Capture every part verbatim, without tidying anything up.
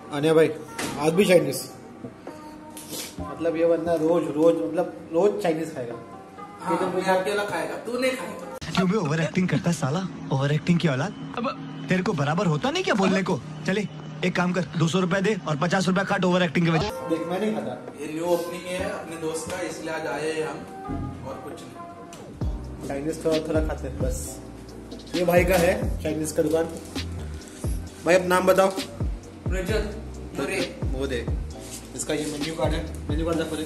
आने भाई आज भी चाइनीज, मतलब ये बंदा रोज रोज मतलब रोज चाइनीज खाएगा। हाँ, तो मुझे अकेला खाएगा, तू नहीं खाएगा। क्यों भी ओवर एक्टिंग करता साला, ओवर एक्टिंग की औलाद। अब तेरे को बराबर होता नहीं क्या बोलने को। चले एक काम कर, दो सौ रुपए दे और पचास रुपए काट ओवर एक्टिंग के वजह। देख मैं नहीं खाता, ये न्यू ओपनिंग है अपने दोस्त का, इसलिए आज आए हैं हम, और कुछ नहीं। चाइनीज थोड़ा थोड़ा खाते हैं बस। ये भाई का है चाइनीज का दुकान। भाई अब नाम बताओ। रजत मुरे वो दे, इसका ये मेन्यू कार्ड है, मेन्यू कार्ड देखो।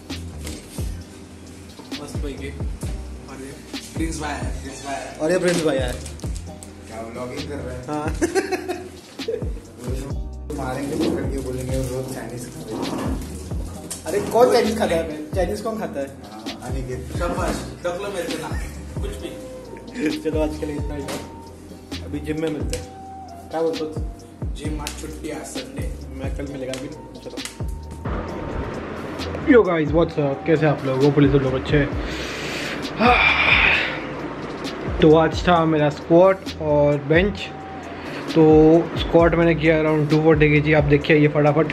मस्त भाई के, और ये प्रिंस भाई है, प्रिंस भाई है। और ये प्रिंस भाई है। क्या व्लॉगिंग कर रहे हैं? हाँ मारेंगे पकड़ के, बोलेंगे रोज चाइनीज खा रहे हैं। अरे कौन चाइनीज खाता है? चाइनीज कौन खाता है? हाँ, अनिकेत। शाबाश, रख लो मेरे ना कुछ भी। चलो आज के लिए इतना ही, अभी जिम में मिलते हैं। क्या बोलते हो? जिम आज छुट्टी है, संडे। मैं कल मिलेगा अभी। चलो यो गाइस व्हाट्स अप, कैसे आप लोग? वो पुलिस लोग अच्छे। तो आज था मेरा स्क्वाट और बेंच। तो स्क्वाट मैंने किया अराउंड टू फोर्टी के जी। आप देखिए ये फटाफट।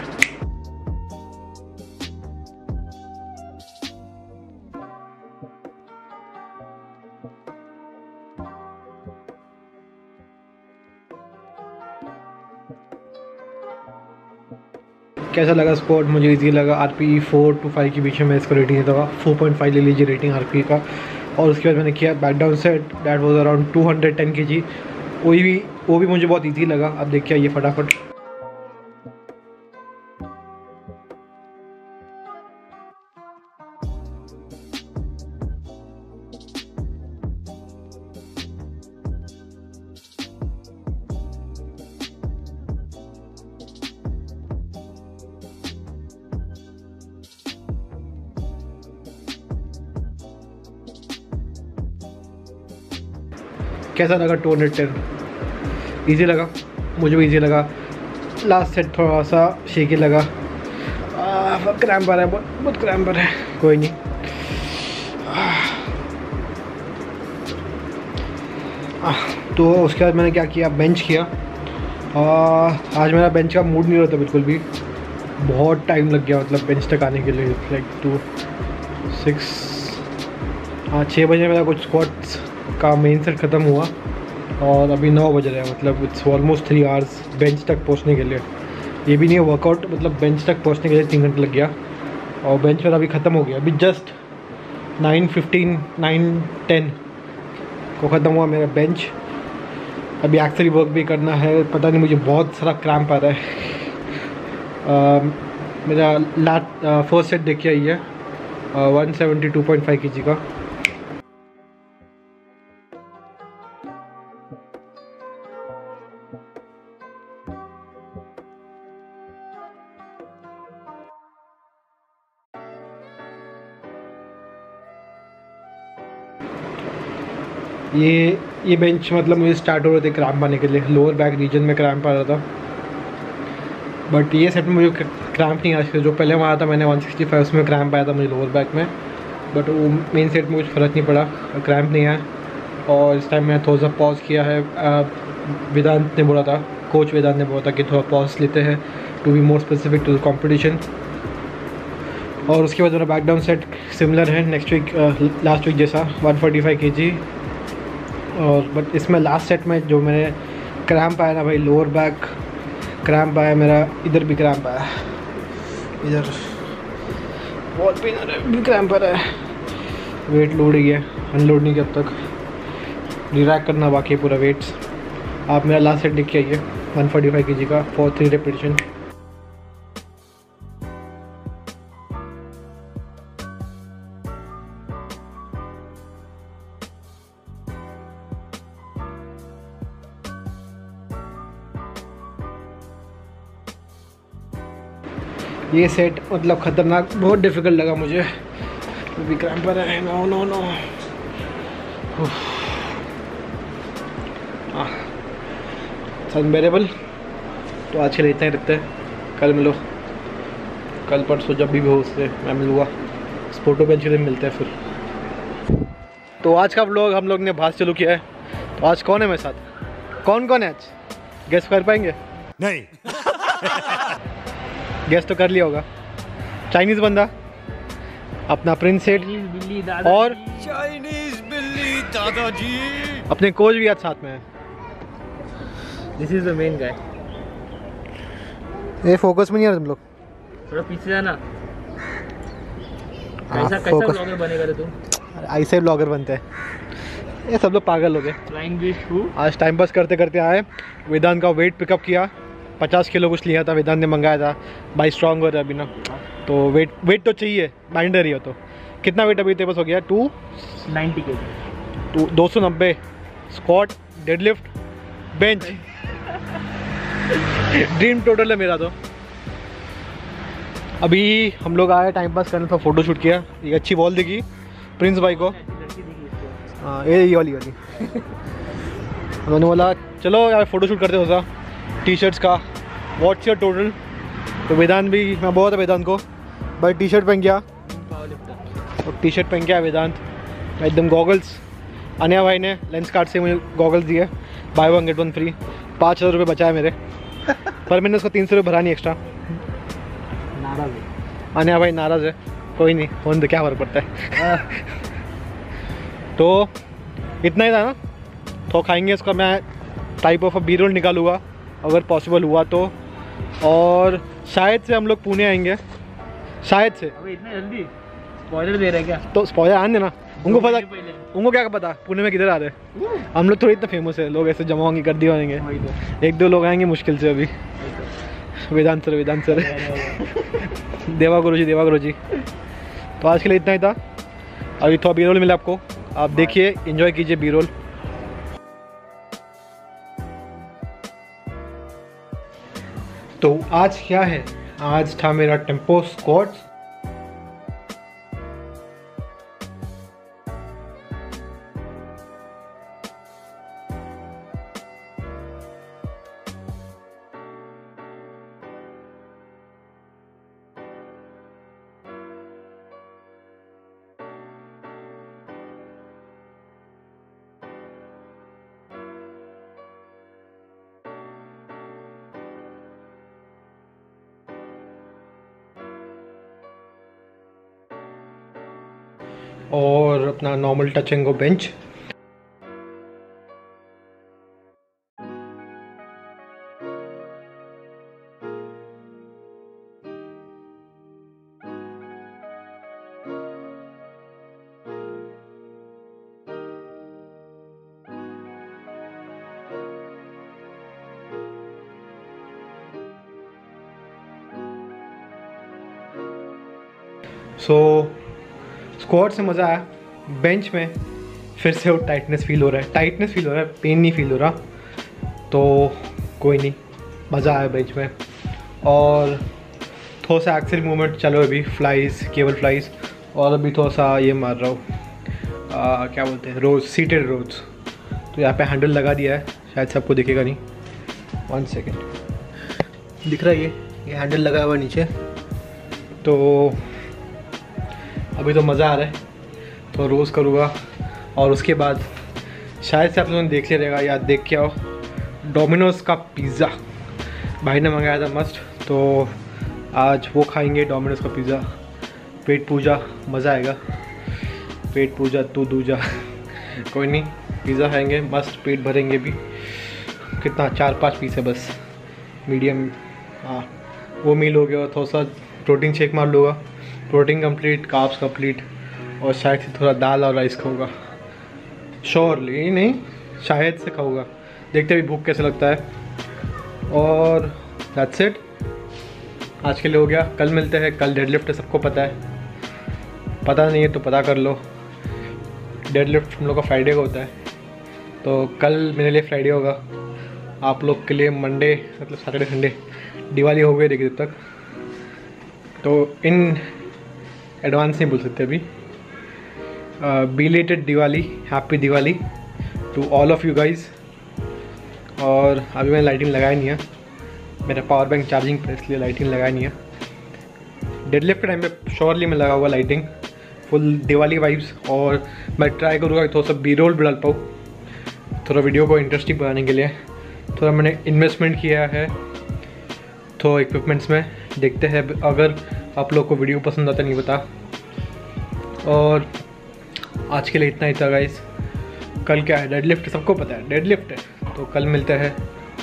कैसा लगा स्क्वाट? मुझे इजी लगा। आरपी फोर टू फाइव के बीच में मैं इसका रेटिंग देता हुआ फोर पॉइंट फाइव ले लीजिए रेटिंग आरपी का। और उसके बाद मैंने किया back down set, that was around two hundred ten K G. वही भी वो भी मुझे बहुत इजी लगा। अब देखिए ये फटाफट। कैसा लगा? टू हंड्रेड टेन ईजी लगा, मुझे भी ईजी लगा। लास्ट सेट थोड़ा सा शेकी लगा, क्रैम्प आ रहा है, बहुत बहुत क्रैम्प आ रहा है। कोई नहीं। आ, तो उसके बाद मैंने क्या किया, बेंच किया। आ, आज मेरा बेंच का मूड नहीं रहता बिल्कुल भी, बहुत टाइम लग गया मतलब बेंच तक आने के लिए। लाइक टू सिक्स हाँ छः बजे मेरा कुछ स्क्वाट्स का मेन सेट ख़त्म हुआ और अभी नौ बज रहे हैं। मतलब it's almost three hours bench तक पहुंचने के लिए। ये भी नहीं है वर्कआउट, मतलब बेंच तक पहुंचने के लिए तीन घंटे लग गया और बेंच मेरा अभी ख़त्म हो गया। अभी just nine fifteen nine ten को ख़त्म हुआ मेरा बेंच। अभी एक्चुअली वर्क भी करना है। पता नहीं, मुझे बहुत सारा क्रैम्प आ रहा है। uh, मेरा लास्ट फर्स्ट सेट देखिए आई है one seventy two point five K G का। ये ये बेंच मतलब मुझे स्टार्ट हो रहे थे क्रैम्प आने के लिए, लोअर बैक रीजन में क्रैम्प आ रहा था। बट ये सेट में मुझे क्रैम्प नहीं आया। जो पहले वहाँ था मैंने वन सिक्सटी फाइव, उसमें क्रैम्प आया था मुझे लोअर बैक में। बट वो मेन सेट में कुछ फ़र्क नहीं पड़ा, क्रैम्प नहीं आया। और इस टाइम मैंने थोड़ा सा पॉज किया है। वेदांत ने बोला था, कोच वेदांत ने बोला था कि थोड़ा पॉज लेते हैं to be more specific to the competition. और उसके बाद मेरा बैक डाउन सेट सिमिलर है नेक्स्ट वीक, लास्ट वीक जैसा one forty five K G. और बट इसमें लास्ट सेट में जो मैंने क्रैम्प आया ना भाई, लोअर बैक क्रैम्प आया मेरा, इधर भी क्रैम्प आया, इधर बहुत पेन आ रहा है, भी क्रैम्प आ रहा है। वेट लोड ही है, अनलोड नहीं किया अब तक, रिलैक्स करना बाकी है पूरा वेट्स। आप मेरा लास्ट सेट देख के आइए one forty five K G का फॉर थ्री रेपिटेशन। ये सेट मतलब ख़तरनाक, बहुत डिफ़िकल्ट लगा मुझे। अभी क्रैम्प आ रहा है। No no no unbearable. तो आज के लिए इतना ही रखते हैं, कल मिलो, कल परसों जब भी हो उससे मैं मिलूँगा। फोटो बेंच में मिलते हैं फिर। तो आज का व्लॉग हम लोग ने भाग चालू किया है। तो आज कौन है मेरे साथ? कौन कौन है आज? गेस कर पाएंगे? नहीं गेस तो कर लिया होगा, चाइनीज़ बंदा अपना प्रिंस सेठ बिल्ली और चाइनीज बिल्ली दादाजी। अपने कोच भी आज साथ में है। This is the main guy. ये फोकस में नहीं आ रहा तुम लोग, थोड़ा पीछे जाना। हाँ, कैसा कैसा focus। ब्लॉगर बनेगा रे तू? ऐसे ब्लॉगर बनते हैं ये सब लोग, पागल हो गए। Flying beast who? आज टाइम पास करते करते आए, वेदांत का वेट पिकअप किया, पचास किलो कुछ लिया था, वेदांत ने मंगाया था। भाई स्ट्रांग हो रहा है अभी ना, तो वेट वेट तो चाहिए, बाइंडर ही हो तो। कितना वेट अभी तेरे पास हो गया? टू नाइन्टी के टू दो सौ नब्बे squat, deadlift, bench. Dream total है मेरा तो। अभी हम लोग आए टाइम पास करने, था फोटो शूट किया। एक अच्छी बॉल दिखी प्रिंस भाई को, हाँ ये ये वाली वाली उन्होंने बोला चलो यार फ़ोटो शूट करते हो सा टी शर्ट्स का, व्हाट्स योर टोटल। तो वेदांत भी, मैं बहुत है वेदांत को, भाई टी शर्ट पहन गया और टी शर्ट पहन के आया वेदांत एकदम। गॉगल्स अनया भाई ने लेंस कार्ड से मुझे गॉगल्स दिए, buy one get one free. पाँच हज़ार रुपये बचाए मेरे, पर मैंने उसको तीन सौ रुपये भरा नहीं एक्स्ट्रा। नाराज है अनया भाई नाराज़ है, कोई नहीं, फोन तो क्या फर्क पड़ता है। तो इतना ही था ना, तो खाएंगे इसका। मैं टाइप ऑफ बी रोल निकालूँगा अगर पॉसिबल हुआ तो, और शायद से हम लोग पुणे आएंगे, शायद से। अबे इतना जल्दी स्पॉइलर दे रहा है क्या? तो स्पॉइलर आने देना, उनको पता, पहले उनको क्या पता पुणे में किधर आ रहे हैं। हम लोग थोड़ी इतना फेमस है, लोग ऐसे जमा होंगे कर दिए होंगे, वही तो एक दो लोग आएंगे मुश्किल से अभी। वेदांत सर, वेदांत सर, देवा गुरु जी, देवा गुरु जी। तो आज के लिए इतना ही था। अभी थोड़ा बी रोल मिला आपको, आप देखिए, एंजॉय कीजिए बी रोल। तो आज क्या है, आज था मेरा टेम्पो स्क्वाट्स। और अपना normal touch and go bench. So squat से मज़ा आया, बेंच में फिर से वो टाइटनेस फील हो रहा है, टाइटनेस फील हो रहा है, पेन नहीं फील हो रहा। तो कोई नहीं, मज़ा आया बेंच में। और थोड़ा सा एक्सेल मूवमेंट चलो अभी, फ्लाइज, केबल फ्लाइज, और अभी थोड़ा सा ये मार रहा हूँ, क्या बोलते हैं, रोज, सीटेड रोज। तो यहाँ पे हैंडल लगा दिया है, शायद सबको दिखेगा नहीं, वन सेकेंड, दिख रहा है ये ये हैंडल लगा हुआ नीचे। तो अभी तो मज़ा आ रहा है, तो रोज़ करूँगा। और उसके बाद शायद से आप लोगों ने देख लिया रहेगा, या देख के आओ, डोमिनोज़ का पिज़्ज़ा भाई ने मंगाया था मस्त, तो आज वो खाएंगे डोमिनोज़ का पिज़्ज़ा। पेट पूजा, मज़ा आएगा, पेट पूजा तू दूजा। कोई नहीं, पिज़्ज़ा खाएंगे मस्त, पेट भरेंगे भी। कितना, चार पाँच पीस है बस, मीडियम। हाँ, वो मील हो गया। और थोड़ा सा प्रोटीन शेक मार लूँगा, प्रोटीन कंप्लीट, कार्ब्स कंप्लीट, और शायद से थोड़ा दाल और राइस खाऊंगा। श्योरली नहीं, शायद से खाऊंगा, देखते भी भूख कैसे लगता है। और दैट्स इट, आज के लिए हो गया। कल मिलते हैं, कल डेडलिफ्ट है, सबको पता है, पता नहीं है तो पता कर लो। डेडलिफ्ट हम लोग का फ्राइडे को होता है, तो कल मेरे लिए फ्राइडे होगा, आप लोग के लिए मंडे, मतलब सैटरडे संडे। दिवाली हो गई देखिए तब तक, तो इन एडवांस नहीं बोल सकते अभी। Belated Diwali, happy Diwali to all of you guys. और अभी मैंने लाइटिंग लगाई नहीं है, मेरा पावर बैंक चार्जिंग पर, इसलिए लाइटिंग लगाई नहीं है। डेडलिफ्ट के टाइम पे श्योरली मैं लगा हुआ लाइटिंग, फुल दिवाली वाइब्स। और मैं ट्राई करूँगा थोड़ा सा बी रोल भी डाल पाऊँ, थोड़ा वीडियो को इंटरेस्टिंग बनाने के लिए। थोड़ा मैंने इन्वेस्टमेंट किया है, तो इक्विपमेंट्स में देखते हैं अगर आप लोग को वीडियो पसंद आता नहीं बता। और आज के लिए इतना ही था गाइस। कल क्या है, डेडलिफ्ट, सबको पता है डेडलिफ्ट है, तो कल मिलते हैं।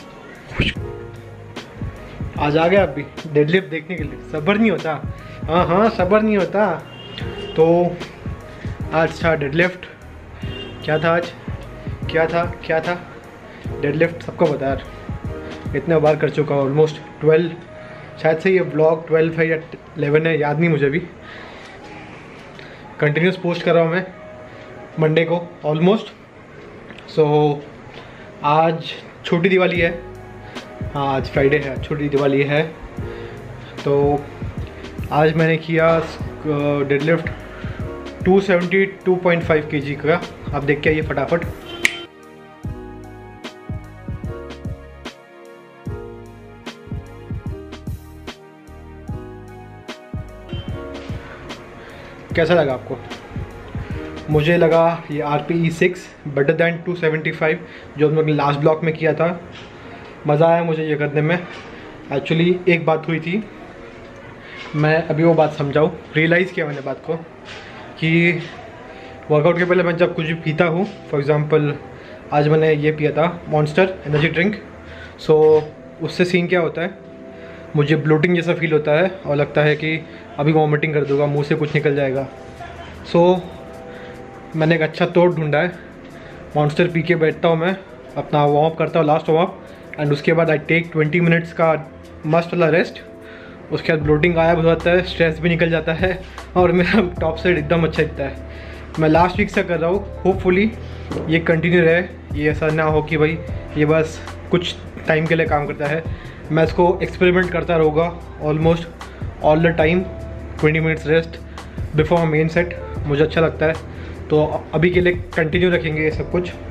आज आ गए आप भी डेडलिफ्ट देखने के लिए, सब्र नहीं होता। हाँ हाँ सब्र नहीं होता। तो आज था डेडलिफ्ट। क्या था आज, क्या था क्या था डेडलिफ्ट सबको पता है यार, इतने बार कर चुका हूँ, ऑलमोस्ट ट्वेल्व, शायद से ये ब्लॉग ट्वेल्व है या इलेवन है, याद नहीं मुझे भी। कंटिन्यूस पोस्ट कर रहा हूँ मैं मंडे को ऑलमोस्ट। सो so, आज छोटी दिवाली है। हाँ आज फ्राइडे है, छोटी दिवाली है। तो आज मैंने किया deadlift two seventy two point five kg का। आप देख के आइए फटाफट। कैसा लगा आपको? मुझे लगा ये R P E six better than two seventy five जो हम लोग ने लास्ट ब्लॉक में किया था। मज़ा आया मुझे ये करने में। एक्चुअली एक बात हुई थी, मैं अभी वो बात समझाऊँ, रियलाइज़ किया मैंने बात को कि वर्कआउट के पहले मैं जब कुछ भी पीता हूँ, फॉर एग्ज़ाम्पल आज मैंने ये पिया था मॉन्स्टर एनर्जी ड्रिंक। सो उससे सीन क्या होता है, मुझे ब्लोटिंग जैसा फील होता है और लगता है कि अभी वॉमिटिंग कर दूँगा, मुंह से कुछ निकल जाएगा। सो मैंने एक अच्छा तोड़ ढूंढा है, मॉन्स्टर पी के बैठता हूँ मैं, अपना वार्म अप करता हूँ लास्ट वार्म अप, एंड उसके बाद आई टेक ट्वेंटी मिनट्स का मस्त वाला रेस्ट। उसके बाद ब्लोटिंग गायब हो जाता है, स्ट्रेस भी निकल जाता है और मेरा टॉप साइड एकदम अच्छा दिखता है। मैं लास्ट वीक से कर रहा हूँ, होपफुली ये कंटिन्यू रहे, ये ऐसा ना हो कि भाई ये बस कुछ टाइम के लिए काम करता है। मैं इसको एक्सपेरिमेंट करता रहूँगा almost all the time. Twenty minutes rest before main set मुझे अच्छा लगता है, तो अभी के लिए कंटिन्यू रखेंगे ये सब कुछ।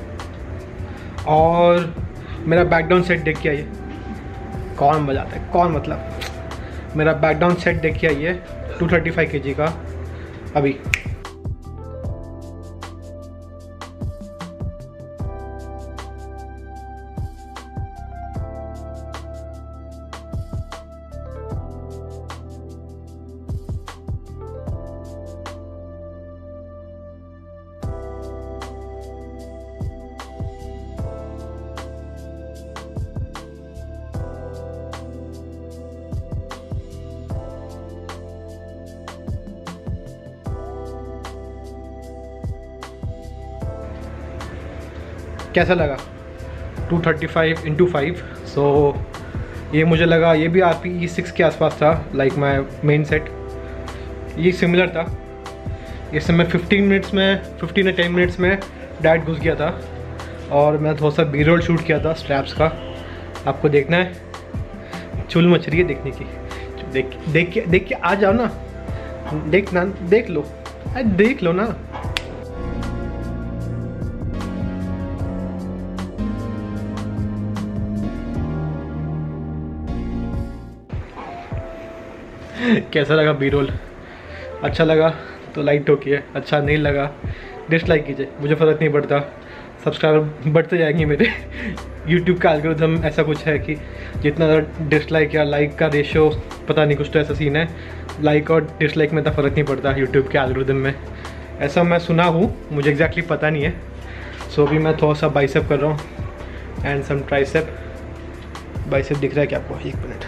और मेरा बैकडाउन सेट देख के आइए, कौन बजाता है कौन, मतलब मेरा बैकडाउन सेट देख के आइए टू थर्टी फाइव केजी का अभी। कैसा लगा two thirty five into five? So ये मुझे लगा ये भी आर पी ई सिक्स के आसपास था, लाइक माई मेन सेट, ये सिमिलर था। इससे मैं फिफ्टीन मिनट्स में फिफ्टीन या टेन मिनट्स में डाइट घुस गया था और मैं थोड़ा सा बी रोल शूट किया था स्ट्रैप्स का। आपको देखना है, चुल मच रही है देखने की, देख देख के देख के आ जाओ ना, देख ना देख लो, अरे देख लो ना। कैसा लगा बी रोल? अच्छा लगा तो लाइक ठोकिए, अच्छा नहीं लगा डिसलाइक कीजिए, मुझे फ़र्क नहीं पड़ता, सब्सक्राइबर बढ़ते जाएंगे मेरे। यूट्यूब का एल्गोरिथम ऐसा कुछ है कि जितना डिसलाइक या लाइक का रेशियो पता नहीं, कुछ तो ऐसा सीन है, लाइक और डिसलाइक में तो फ़र्क नहीं पड़ता यूट्यूब के एल्गोरिथम में, ऐसा मैं सुना हूँ, मुझे एग्जैक्टली पता नहीं है। सो अभी मैं थोड़ा सा बाइसेप कर रहा हूँ एंड सम ट्राइसेप। बाइसेप दिख रहा है क्या आपको? एक मिनट,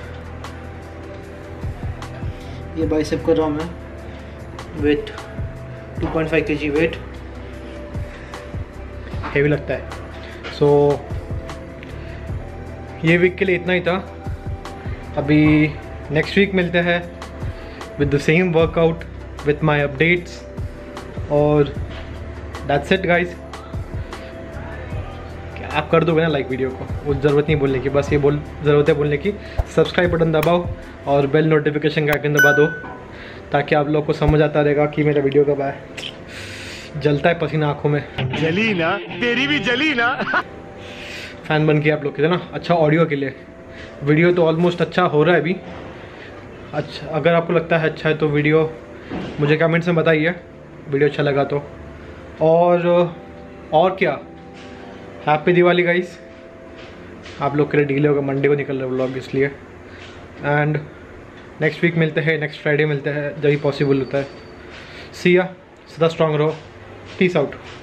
ये बाइसेप कर रहा हूँ मैं weight two point five kg weight, heavy लगता है। सो so, ये वीक के लिए इतना ही था। अभी नेक्स्ट वीक मिलते हैं with the same workout with my updates, और दैट्स इट गाइस। आप कर दोगे ना लाइक वीडियो को, वो ज़रूरत नहीं बोलने की, बस ये बोल ज़रूरत है बोलने की, सब्सक्राइब बटन दबाओ और बेल नोटिफिकेशन का आइकन दबा दो, ताकि आप लोग को समझ आता रहेगा कि मेरा वीडियो कब आए। जलता है पसीना आंखों में, जली ना तेरी भी जली ना। फ़ैन बन के आप लोग के ना, अच्छा ऑडियो के लिए। वीडियो तो ऑलमोस्ट अच्छा हो रहा है अभी। अच्छा, अगर आपको लगता है अच्छा है तो वीडियो मुझे कमेंट्स में बताइए, वीडियो अच्छा लगा तो। और और क्या, हैप्पी दिवाली गाइस। आप लोग के लिए डिले होगा, मंडे को निकल रहा है व्लॉग इसलिए। एंड नेक्स्ट वीक मिलते हैं, नेक्स्ट फ्राइडे मिलते हैं जब भी पॉसिबल होता है। सी या, सदा स्ट्रांग रहो, पीस आउट।